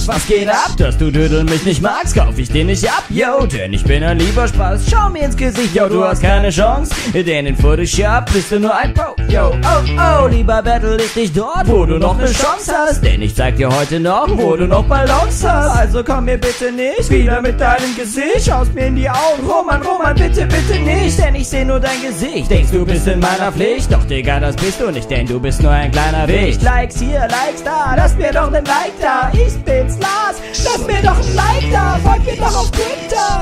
Lass, was geht ab? Dass du Dödel mich nicht magst, kauf ich den nicht ab, yo, denn ich bin ein lieber Spaß. Schau mir ins Gesicht, yo, du hast keine Chance, denn in Photoshop bist du nur ein Pro, yo, oh, lieber battle ich dich dort, wo du noch ne Chance hast, denn ich zeig dir heute noch, wo du noch Ballons hast. Also komm mir bitte nicht wieder mit deinem Gesicht, schaust mir in die Augen, Roman, bitte nicht, denn ich seh nur dein Gesicht. Denkst du bist in meiner Pflicht, doch Digga, das bist du nicht, denn du bist nur ein kleiner Wicht. Likes hier, Likes da, lass mir doch nen Like da, ich bin's Lars, lass mir doch ein Like da, folg mir doch auf Twitter.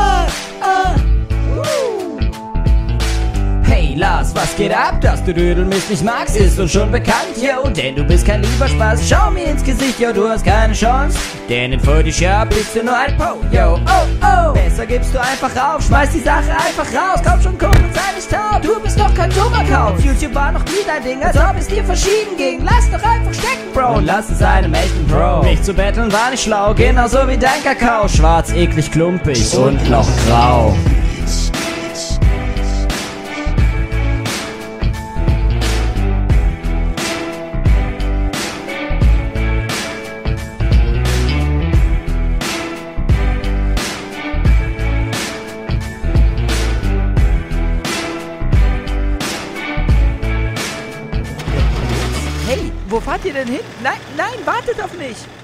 Hey Lars, was geht ab? Dass du Dödel mich nicht magst, ist uns schon bekannt, yo, denn du bist kein lieber Spaß. Schau mir ins Gesicht, yo, du hast keine Chance, denn in Photoshop bist du nur ein Pro, yo, oh, besser gibst du einfach auf, schmeiß die Sache einfach raus, komm schon, guck und sei nicht taub, du bist doch kein dummer Kauf. YouTube war noch nie dein Ding, als ob es dir verschieden ging, lass doch einfach stecken, Bro, und lass es einem echten Pro. Mich zu betteln war nicht schlau, genauso wie dein Kakao, schwarz, eklig, klumpig und noch grau. Hey, wo fahrt ihr denn hin? Nein, wartet auf mich!